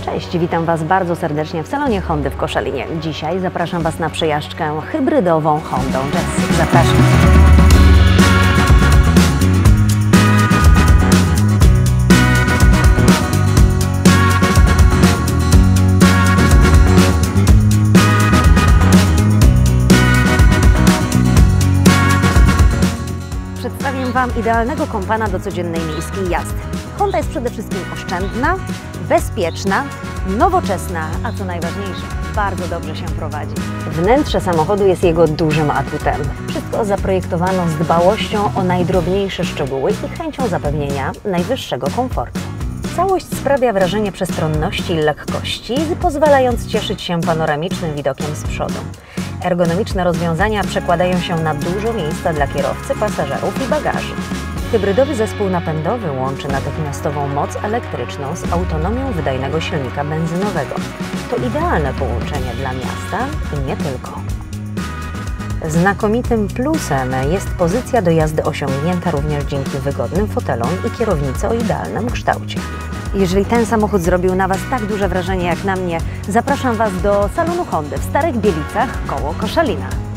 Cześć, witam Was bardzo serdecznie w salonie Hondy w Koszalinie. Dzisiaj zapraszam Was na przejażdżkę hybrydową Hondą Jazz. Zapraszam. Przedstawię Wam idealnego kompana do codziennej miejskiej jazdy. Honda jest przede wszystkim oszczędna, bezpieczna, nowoczesna, a co najważniejsze, bardzo dobrze się prowadzi. Wnętrze samochodu jest jego dużym atutem. Wszystko zaprojektowano z dbałością o najdrobniejsze szczegóły i chęcią zapewnienia najwyższego komfortu. Całość sprawia wrażenie przestronności i lekkości, pozwalając cieszyć się panoramicznym widokiem z przodu. Ergonomiczne rozwiązania przekładają się na dużo miejsca dla kierowcy, pasażerów i bagaży. Hybrydowy zespół napędowy łączy natychmiastową moc elektryczną z autonomią wydajnego silnika benzynowego. To idealne połączenie dla miasta i nie tylko. Znakomitym plusem jest pozycja do jazdy osiągnięta również dzięki wygodnym fotelom i kierownicy o idealnym kształcie. Jeżeli ten samochód zrobił na Was tak duże wrażenie jak na mnie, zapraszam Was do salonu Hondy w Starych Bielicach koło Koszalina.